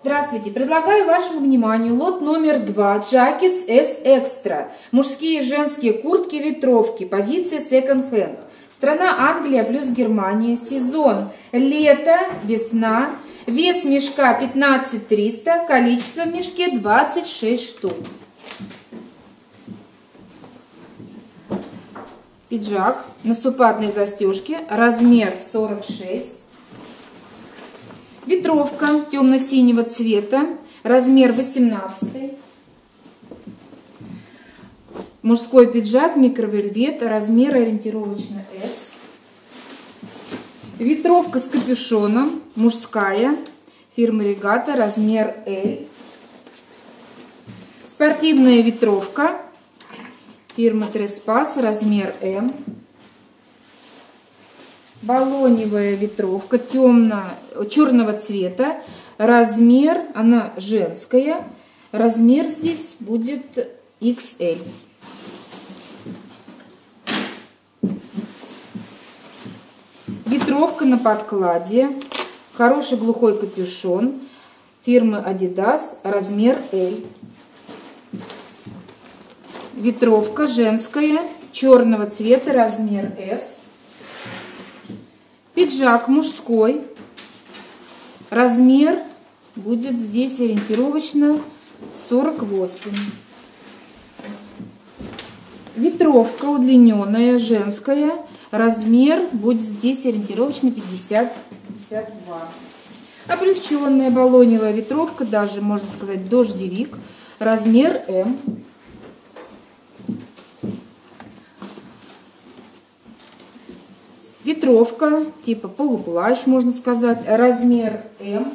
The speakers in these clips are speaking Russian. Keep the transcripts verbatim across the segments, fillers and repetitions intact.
Здравствуйте! Предлагаю вашему вниманию лот номер два Jackets S Extra. Мужские и женские куртки-ветровки. Позиция Second Hand. Страна Англия плюс Германия. Сезон лето, весна. Вес мешка пятнадцать триста. Количество в мешке двадцать шесть штук. Пиджак на суппатной застежке. Размер сорок шесть. Ветровка темно-синего цвета, размер восемнадцать. Мужской пиджак, микровельвет, размер ориентировочно S. Ветровка с капюшоном, мужская, фирмы Регата, размер L. Спортивная ветровка, фирмы Треспас, размер M. Балоневая ветровка темно черного цвета, размер, она женская, размер здесь будет икс эль. Ветровка на подкладе, хороший глухой капюшон, фирмы Adidas, размер L. Ветровка женская, черного цвета, размер S. Пиджак мужской, размер будет здесь ориентировочно сорок восемь. Ветровка удлиненная, женская, размер будет здесь ориентировочно пятьдесят — пятьдесят два. Облегченная балоневая ветровка, даже можно сказать дождевик, размер М. Ветровка, типа полуплащ, можно сказать, размер М.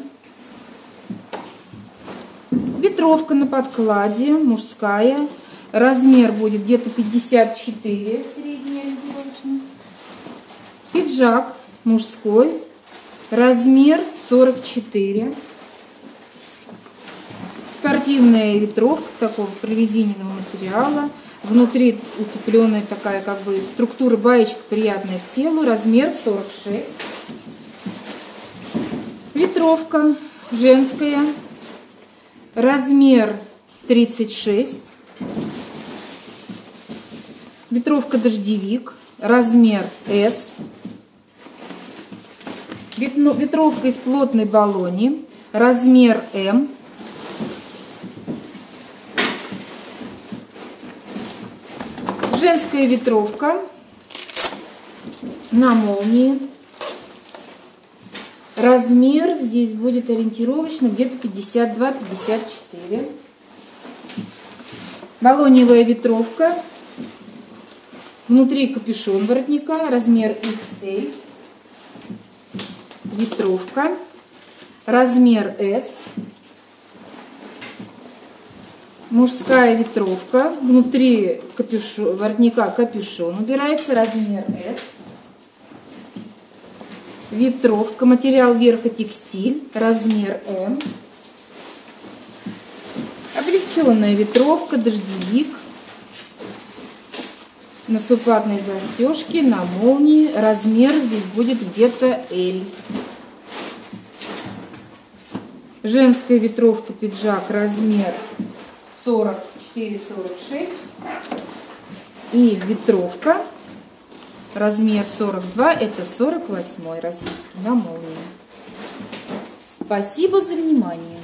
Ветровка на подкладе, мужская, размер будет где-то пятьдесят четыре, средняя ориентировочно. Пиджак мужской, размер сорок четыре. Спортивная ветровка такого прорезиненного материала. Внутри утепленная такая как бы структура баечка, приятная к телу, размер сорок шесть. Ветровка женская, размер тридцать шесть. Ветровка дождевик, размер S. Ветровка из плотной балони, размер М. Женская ветровка на молнии. Размер здесь будет ориентировочно где-то пятьдесят два — пятьдесят четыре. Балоневая ветровка. Внутри капюшон воротника. Размер икс эль. Ветровка. Размер S. Мужская ветровка, внутри капюшон, воротника капюшон убирается, размер S. Ветровка, материал верха текстиль, размер М. Облегченная ветровка, дождевик, на суппатной застежке, на молнии, размер здесь будет где-то L. Женская ветровка, пиджак, размер сорок четыре — сорок шесть. И ветровка, размер сорок два, это сорок восемь российский, на молнии. Спасибо за внимание.